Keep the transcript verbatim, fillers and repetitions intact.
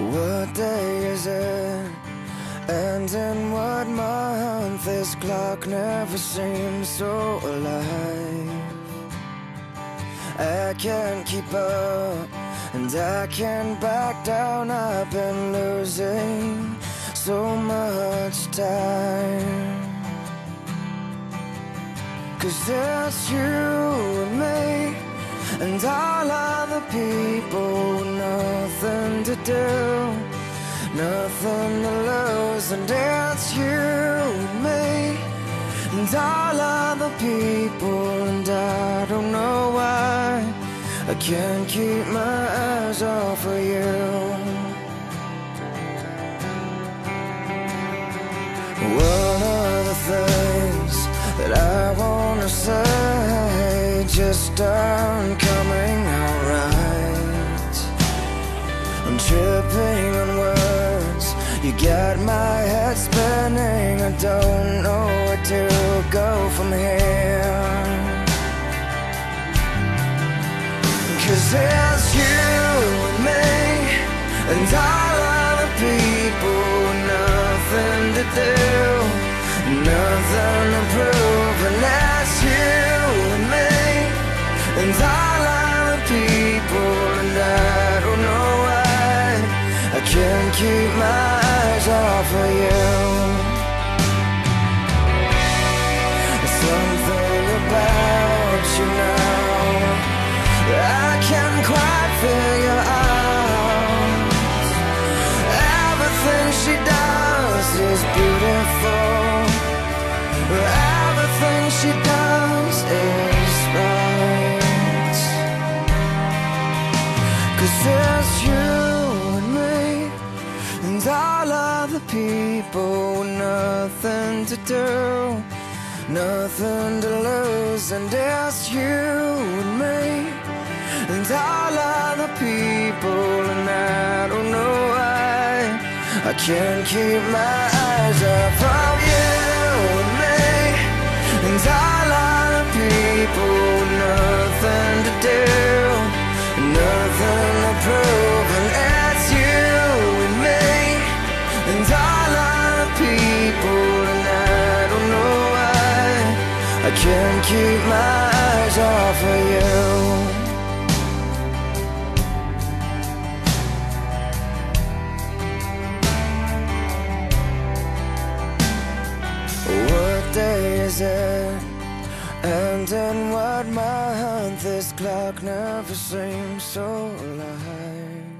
What day is it? And in what month? This clock never seems so alive. I can't keep up, and I can't back down. I've been losing so much time. 'Cause it's you and me, and all other people with nothing to do, nothing to lose. And it's you and me, and all other people. And I don't know why I can't keep my eyes off of you. One of the things that I wanna say just aren't coming out right. I'm tripping on words, you got my head spinning. I don't know where to go from here. 'Cause it's you and me, and all other people with nothing to do, nothing to prove. And that's you and me, and all other people. And I don't know why I can't keep my eyes off of you. Something about you now I can't quite figure out. Everything she does is beautiful. Everything she does is right. 'Cause it's you and me, and all other people with nothing to do, nothing to lose. And it's you and me, and all other people. And I don't know why I can't keep my eyes off of you and me, and all other people. Nothing to do, nothing to prove. And it's you and me, and all other people. And I don't know why I can't keep my eyes off of you. What day is it? And in what month? This clock never seems so alive.